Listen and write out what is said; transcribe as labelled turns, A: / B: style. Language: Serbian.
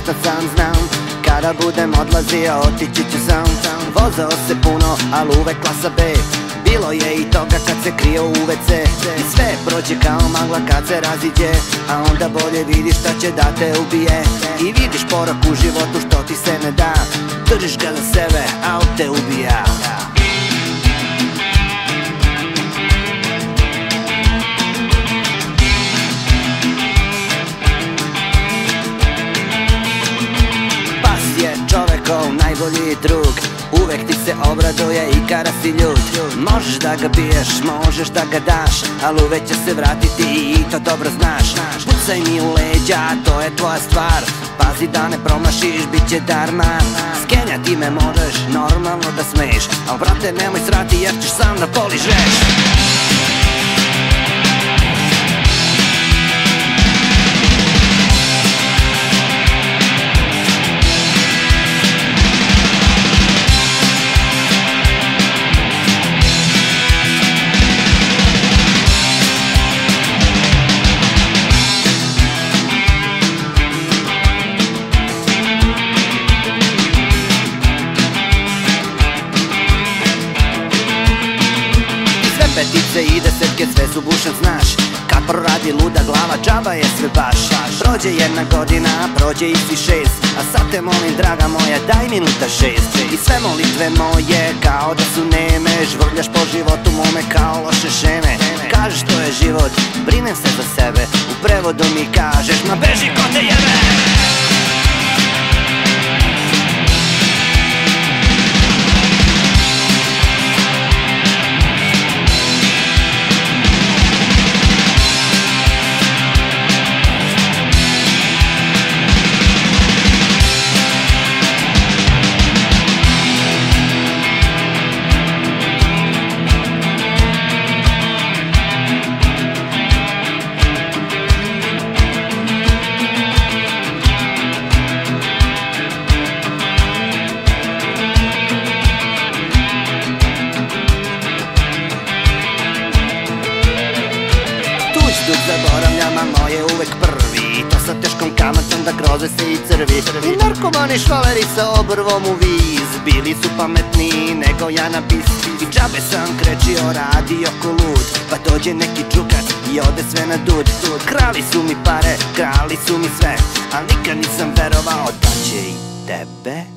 A: šta sam znam. Kada budem odlazio otići ću sam. Vozao se puno, ali uvek klasa B. Bilo je i toga kad se krio u WC. I sve prođe kao magla kad se raziđe. A onda bolje vidiš šta će da te ubije. I vidiš porak u životu što ti se ne da. Držiš ga za sebe, a on te ubija. Čovekov najbolji drug, uvek ti se obraduje i kada si ljud. Možeš da ga biješ, možeš da ga daš, ali uvek će se vratiti i to dobro znaš. Pucaj mi u leđa, to je tvoja stvar. Pazi da ne promašiš, bit će darma. Skenjati me možeš, normalno da smeš, al brate nemoj srati jer ćeš sam da poližeš. Petice i desetke, sve su bušen, znaš. Kad proradi luda glava, džaba je sve baš. Prođe jedna godina, prođe i svi 6. A sad te molim, draga moja, daj minuta 6. I sve molitve moje kao da su neme. Žvrljaš po životu mome kao loše šeme. Kažeš to je život, brinem se za sebe. U prevodu mi kažeš, ma beži ko te jebe. Zaboravljam, a moje uvek prvi. I to sa teškom kamatom da groze se i crvi. I narkomani švaleri sa obrvom u viz. Bili su pametniji nego ja na bis. I džabe sam krečio, radio ko lud. Pa dođe neki džukac i ode sve na dud. Krali su mi pare, krali su mi sve, al nikad nisam verovao da će i tebe